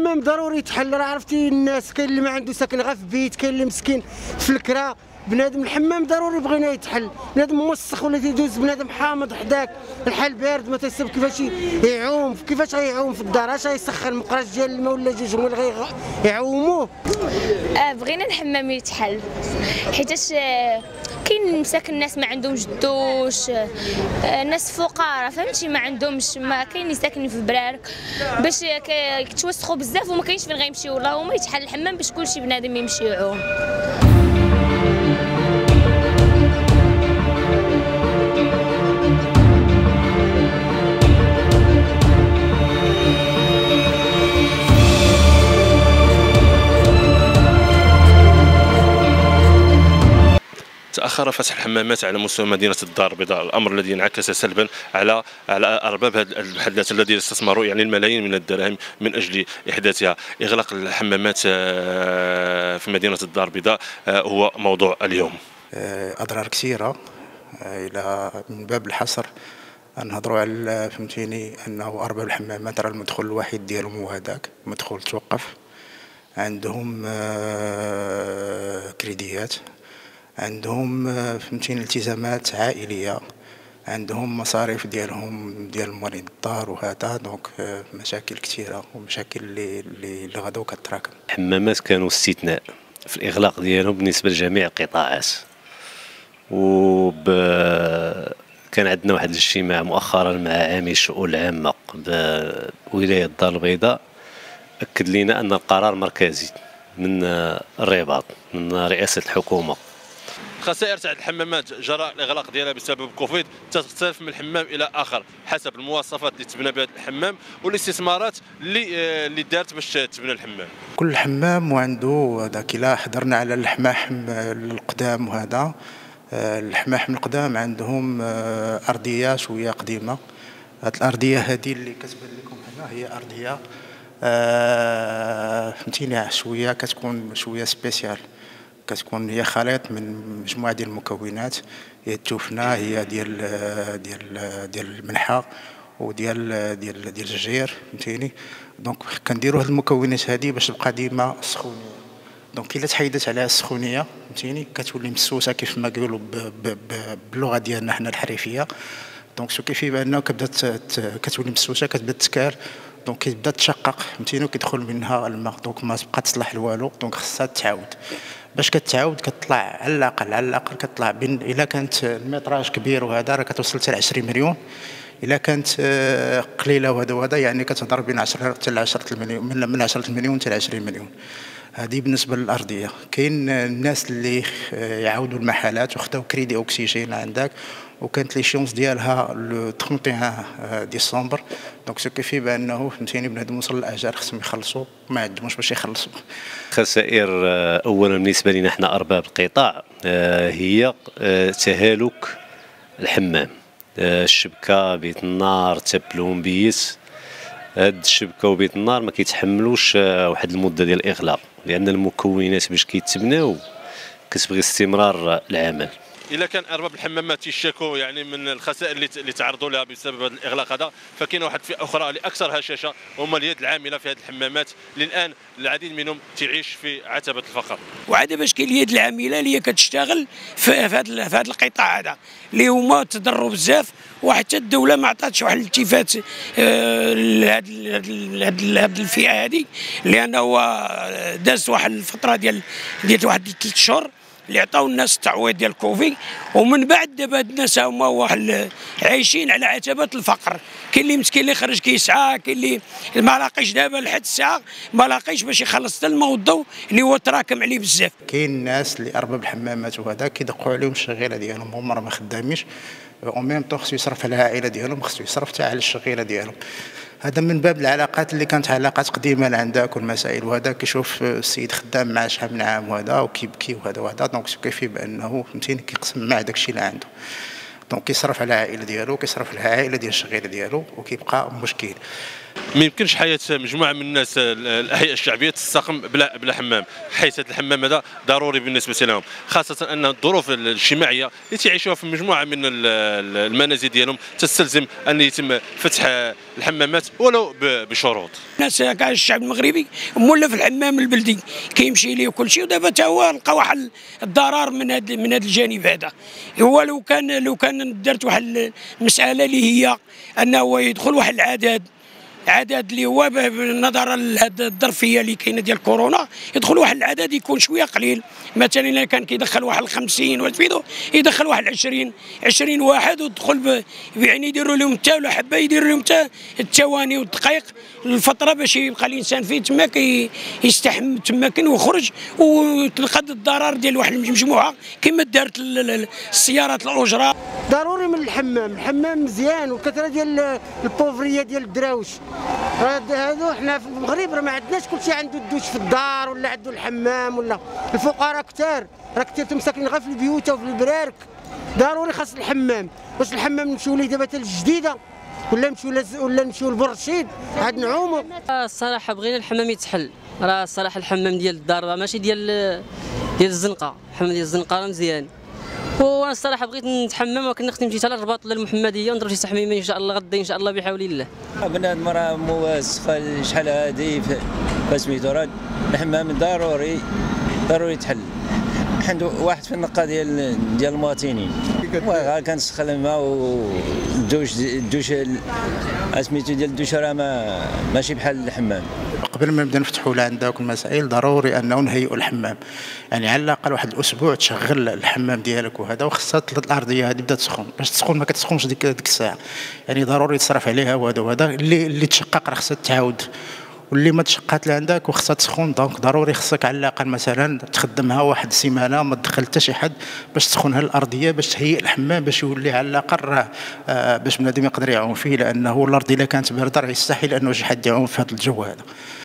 الحمام ضروري يتحل. راه عرفتي الناس كاين اللي ما عنده ساكن غير في بيت، كاين اللي مسكين في الكرا. بنادم الحمام ضروري بغينا يتحل. بنادم موسخ ولا تيدوز، بنادم حامض حداك، الحال بارد ما تيصيب كيفاش يعوم، كيفاش غيعوم في الدار؟ اش غيسخن مقراش ديال الماء ولا جوج هما اللي غيعوموه؟ بغينا الحمام يتحل حيتاش كاين مساكن الناس ما عندهمش الدوش، ناس فقراء فهمتي ما عندهمش، ما كاين اللي ساكنين في برارك باش كيتوسخوا بزاف وما كاينش فين غيمشيو. اللهم يتحل الحمام باش كلشي بنادم يمشي يعوم. تأخر فتح الحمامات على مستوى مدينة الدار البيضاء، الأمر الذي انعكس سلبا على أرباب هذه المحلات الذين استثمروا يعني الملايين من الدراهم من أجل إحداثها. إغلاق الحمامات في مدينة الدار البيضاء هو موضوع اليوم. أضرار كثيرة إلى من باب الحصر نهضروا على فهمتيني أنه أرباب الحمامات راه المدخول الوحيد ديالهم هو هذاك، مدخول توقف، عندهم كريديات، عندهم فهمتيني التزامات عائليه، عندهم مصاريف ديالهم ديال مواليد الدار وهذا. دونك مشاكل كثيره ومشاكل اللي غداو كتراكم. الحمامات كانوا استثناء في الاغلاق ديالهم بالنسبه لجميع القطاعات، كان عندنا واحد الاجتماع مؤخرا مع عامل الشؤون العامه بولايه الدار البيضاء، اكد لنا ان القرار مركزي من الرباط من رئاسه الحكومه. خسائر تاع الحمامات جراء الاغلاق ديالها بسبب كوفيد تختلف من حمام الى اخر حسب المواصفات اللي تبنى بها الحمام والاستثمارات اللي دارت باش تبنى الحمام. كل حمام وعنده هذاك. الا حضرنا على الحماحم القدام وهذا، الحماحم القدام عندهم ارضيه شويه قديمه. هذه الارضيه هذه اللي كتبان لكم هنا هي ارضيه فهمتيني شويه كتكون شويه سبيسيال، كتكون هي خليط من مجموعه ديال المكونات، هي التوفنه، هي ديال الملحه وديال ديال الجير فهمتيني. دونك كنديروا هاد المكونات هذه باش تبقى ديما السخونيه. دونك الا تحيدت عليها السخونيه فهمتيني كتولي مسوسه كيف ما كيقولوا باللغه ديالنا حنا الحريفيه. دونك سو كيفي بانه كتولي مسوسه كتبدا تسكر، دونك كتبدا تشقق فهمتيني وكيدخل منها الماء. دونك ما تبقى تصلح لوالو. دونك خصها تعاود. باش كتعاود كتطلع على الاقل كتطلع بين الا كانت الميطراج كبير وهذا راه كتوصل حتى ل 20 مليون. الا كانت قليله وهذا يعني كتهضر بين 10 حتى ل 10 مليون، من 10 مليون حتى ل 20 مليون. هذه بالنسبه للارضيه. كاين الناس اللي يعاودوا المحلات وخداو كريدي اوكسيجين عندك، وكانت لي شونس ديالها لو 31 ديسمبر. دونك سو كيفي بانه فهمتيني بنادم وصل للاجال خصهم يخلصوا، ما عندهمش باش يخلصوا. خسائر اولا بالنسبه لنا احنا ارباب القطاع هي تهالك الحمام، الشبكه، بيت النار، تبلومبيس. هاد الشبكه وبيت النار ما كيتحملوش واحد المده ديال الاغلاق، لان المكونات باش كيتبناو كتبغي استمرار العمل. الا كان ارباب الحمامات يشكوا يعني من الخسائر اللي تعرضوا لها بسبب هذا الاغلاق هذا، فكاين واحد فئه اخرى اللي اكثر هشاشه هما اليد العامله في هذه الحمامات اللي الان العديد منهم تعيش في عتبه الفقر. وعاد باش كاين اليد العامله اللي هي كتشتغل في هذا القطاع هذا اللي هما تضروا بزاف، وحتى الدوله ما عطاتش واحد الالتفات لهذه الفئه هذه، لانه هو داز واحد الفتره ديال واحد 3 شهور اللي عطاو الناس التعويض ديال كوفي، ومن بعد دابا هاد الناس هما واحد عايشين على عتبه الفقر. كاين اللي مسكين اللي خرج كيسعى، كاين اللي ما لاقيش دابا لحد الساعه ما لاقيش باش يخلص حتى الماء والضوء اللي هو تراكم عليه بزاف. كاين الناس اللي ارباب الحمامات وهذا كيدقوا عليهم الشغيله ديالهم، هما راه ما خدامينش، او ميم طون خصو يصرف على العائله ديالهم، خصو يصرف حتى على الشغيله ديالهم. هذا من باب العلاقات اللي كانت علاقات قديمه عندك والمسائل وهذا. كيشوف السيد خدام مع شحال من عام وهذا وكيبكي وهذا دونك كيفي بانه فهمتيني كيقسم مع داك الشيء اللي عنده. دونك كيصرف على العائله ديالو، كيصرف على العائله ديال الشغيله ديالو، وكيبقى مشكل. ما يمكنش حياه مجموعه من الناس الاحياء الشعبيه تستقم بلا حمام، حيث الحمام هذا ضروري بالنسبه لهم، خاصه ان الظروف الاجتماعيه اللي تعيشوها في مجموعه من المنازل ديالهم تستلزم ان يتم فتح الحمامات ولو بشروط. الناس كاع الشعب المغربي مولف الحمام البلدي كيمشي ليه وكل شيء، ودابا حتى هو لقى واحد الضرر من هذا الجانب هذا. هو لو كان درت واحد المساله اللي هي انه يدخل واحد عدد اللي هو نظرا لهذه الظرفيه اللي كاينه ديال كورونا، يدخل واحد العدد يكون شويه قليل، مثلا الا كان كيدخل واحد 50 ولا يدخل واحد 20 واحد، ويدخل يعني يديروا لهم حتى ولا حبه يديروا لهم حتى الثواني والدقائق الفتره باش يبقى الانسان فيه تما يستحم تماكن ويخرج وتلقى الضرر ديال واحد المجموعه كما دارت السيارات الاجره. ضروري من الحمام مزيان، والكثره ديال البوفريه ديال الدراوش هادو حنا في المغرب راه ما عندناش كلشي عنده الدوش في الدار ولا عنده الحمام، ولا الفقراء كثار راه كثير مساكن غير في البيوت وفي البرارك. ضروري خاص الحمام. واش الحمام نمشيو ليه دابا حتى الجديده ولا نمشيو لبورشيد عاد نعوموا؟ الصراحه بغينا الحمام يتحل. راه الصراحه الحمام ديال الدار ماشي ديال الزنقه، الحمام ديال الزنقه راه مزيان. وانا الصراحه بغيت نتحمم، ولكن خصني نمشي حتى للرباط ولا المحمديه ونضرب شي تحميمه ان شاء الله غدا ان شاء الله بحول الله. بنادم راه مواسخه شحال هادي فسميتو راه الحمام ضروري يتحل. عنده واحد في النقه ديال المواطنين كنسخن الماء والدوش سميتو ديال الدوش راه ماشي بحال الحمام. قبل ما نبدا نفتحوا لعندك المسائل ضروري انه نهيئوا الحمام، يعني على الاقل واحد الاسبوع تشغل الحمام ديالك وهذا، وخاصها الارضيه هذه بدات تسخن، باش تسخن ما كتسخنش ديك الساعه، يعني ضروري تصرف عليها وهذا اللي تشقق راه خاصها تعاود، واللي ما تشقات لعندك وخاصها تسخن. دونك ضروري خصك على الاقل مثلا تخدمها واحد السيمانه ما تدخل حتى شي حد باش تسخنها الارضيه، باش تهيئ الحمام باش يولي على الاقل راه باش بنادم يقدر يعوم فيه، لانه الارض الا كانت بارده راه يستحيل انه شي حد يعوم في هذا الجو هذا.